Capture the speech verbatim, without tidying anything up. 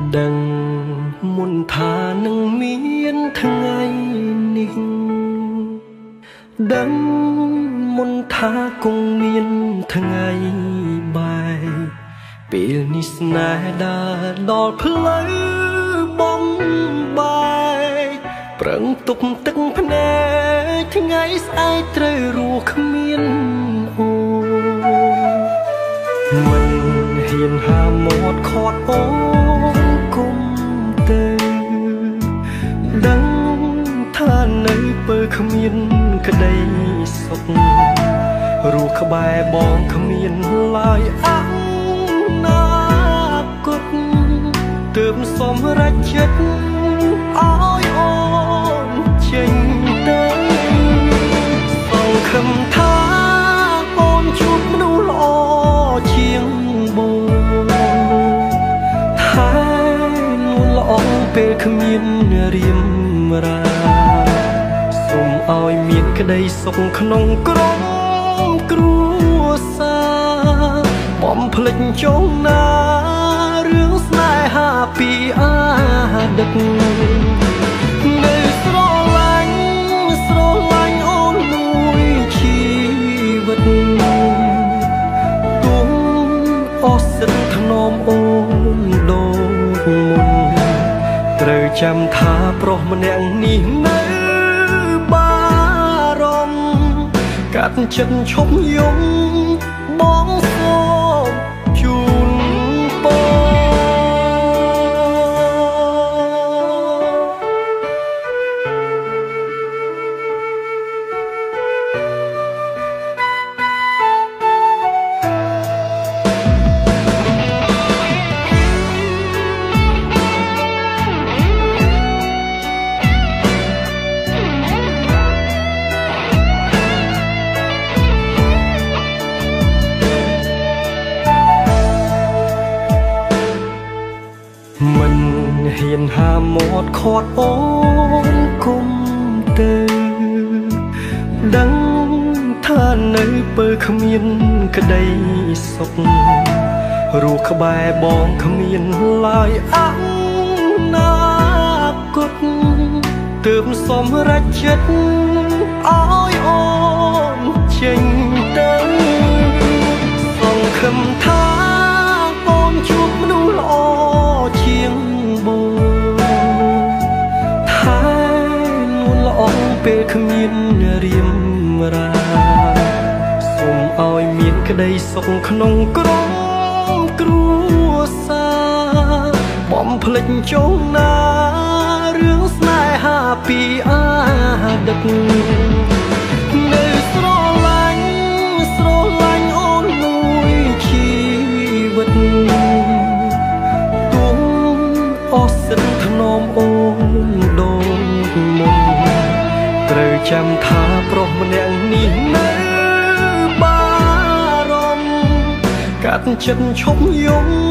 ដឹងមុនថានឹងមានថ្ងៃនេះដឹងមុនថាគង់មានថ្ងៃបែកពេលនេះស្នេហ៍ដើរដល់ផ្លូវបំបែកប្រឹងទប់ទឹកភ្នែកថ្ងៃស្អែកត្រូវរស់គ្មានអូមិនហ៊ានហាមាត់ខាត់អូនគុំទៅដឹងថានៅពើគ្មានក្តីសុខរស់ក្បែរបងគ្មានឡើយអនាគតទើបសម្រេចចិត្តឲ្យអូនចេញទៅសង្ឃឹមថាអូនជួបមនុស្សល្អជាងបងថានួនល្អពេលគ្មានរៀមរាសូមឲ្យមានក្តីសុខក្នុងក្រុមគ្រួសារបំភ្លេចចុងណារឿងស្នេហាពីអាដឹកនៅស្រឡាញ់ស្រឡាញ់អូនមួយជីវិតទុំអស់សិនថ្នមអូនដូចមុនត្រូវចាំថាប្រុសម្នាក់នេះនៅបារម្ភកាត់ចិត្តឈប់យំបងសូមជូនពរមិនហ៊ានហាមាត់ខាត់អូនគុំទៅដឹងថានៅពើគ្មានក្តីសុខរស់ក្បែរបងគ្មានឡើយអនាគតទើបសម្រេចចិត្តឲ្យអូនចេញទៅសង្ឃឹមថាអូនជួបមនុស្សល្អជាងបងថានួនល្អពេលគ្មានរៀមរាសូមឲ្យមានក្តីសុខក្នុងក្រុមគ្រួសារបំភ្លេចចុងណារឿងស្នេហាពីអាដឹកនៅស្រឡាញ់ស្រឡាញ់អូនមួយជីវិតអស់សិនថ្នមអូនដូចមុនត្រូវចាំថាប្រុសម្នាក់នេះនៅបារម្ភកាត់ចិត្តឈប់យំ